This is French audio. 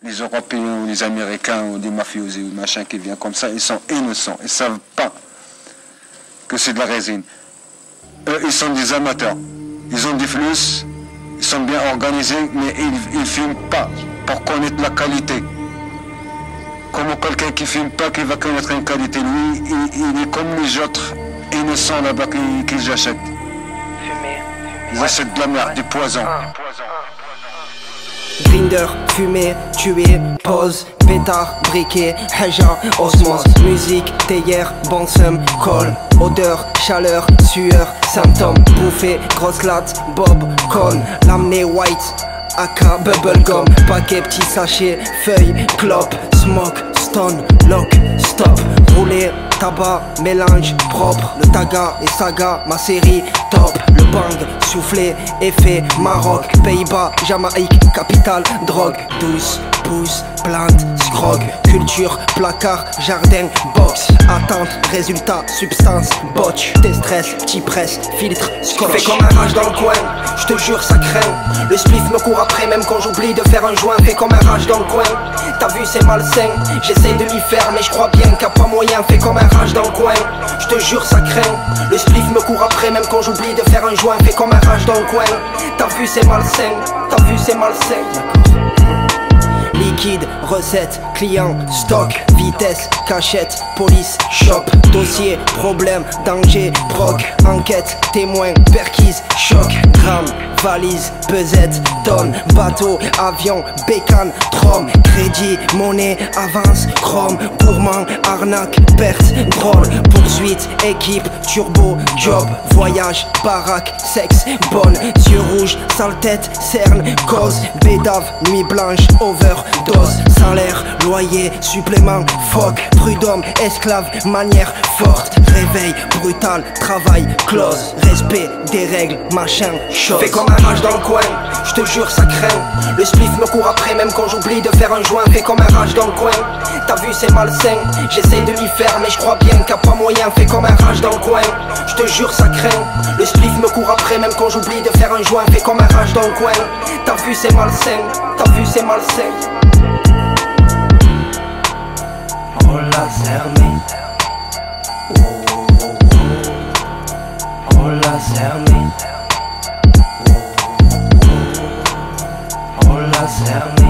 les Européens ou les Américains ou des mafiosi ou machin qui viennent comme ça, ils sont innocents. Ils ne savent pas que c'est de la résine. Eux, ils sont des amateurs. Ils ont des flux, ils sont bien organisés, mais ils ne filment pas pour connaître la qualité. Comment quelqu'un qui ne filme pas, qui va connaître une qualité, lui, il est comme les autres innocents là-bas qu'ils achètent. Ils achètent de la merde, du poison. Grinder, fumée, tué, pause, pétard, briquet, haja, osmose, musique, théière, bon seum, colle, odeur, chaleur, sueur, symptômes, bouffée, grosse latte, bob, con, l'amener white, aka, bubblegum, paquet, petit sachet, feuille, clope, smoke, stone, lock, stop, rouler, tabac, mélange, propre, le taga, les sagas, ma série, top, le bang, soufflé, effet, Maroc, Pays-Bas, Jamaïque, capitale, drogue, douce, pouce, plante, scrog, culture, placard, jardin, box, attente, résultat, substance, botch, déstress, petit presse, filtre, scotch. Fais comme un rage dans le coin, je te jure ça craint. Le spliff me court après même quand j'oublie de faire un joint. Fais comme un rage dans le coin, t'as vu c'est malsain. J'essaye de m'y faire mais je crois bien qu'il n'y a pas moyen. Fais comme un rage dans le coin, je te jure ça craint. Le spliff me court après même quand j'oublie de faire un joint. Fais comme un rage dans le coin, t'as vu c'est malsain, t'as vu c'est malsain. Liquide, recette, client, stock, vitesse, cachette, police, shop, dossier, problème, danger, proc, enquête, témoin, perquise, choc, gramme, valise, pesette, tonne, bateau, avion, bécane, trom, crédit, monnaie, avance, chrome, gourmand, arnaque, perte, drôle, poursuite, équipe, turbo, job, voyage, baraque, sexe, bonne, yeux rouges, sale tête, cerne, cause, bédave, nuit blanche, overdose, salaire, loyer, supplément, phoque, prud'homme, esclave, manière forte, réveil, brutal, travail, close, respect, des règles, machin, chose. Fais comme un rage dans le coin, je te jure ça craint. Le spliff me court après même quand j'oublie de faire un joint. Fais comme un rage dans le coin, t'as vu c'est malsain. J'essaye de m'y faire mais je crois bien qu'il n'y a pas moyen. Fais comme un rage dans le coin, je te jure ça craint. Le spliff me court après même quand j'oublie de faire un joint. Fais comme un rage dans le coin, t'as vu c'est malsain, t'as vu c'est malsain. Oh la cerné, oh oh oh, oh la cerné, oh oh oh, oh la cerné.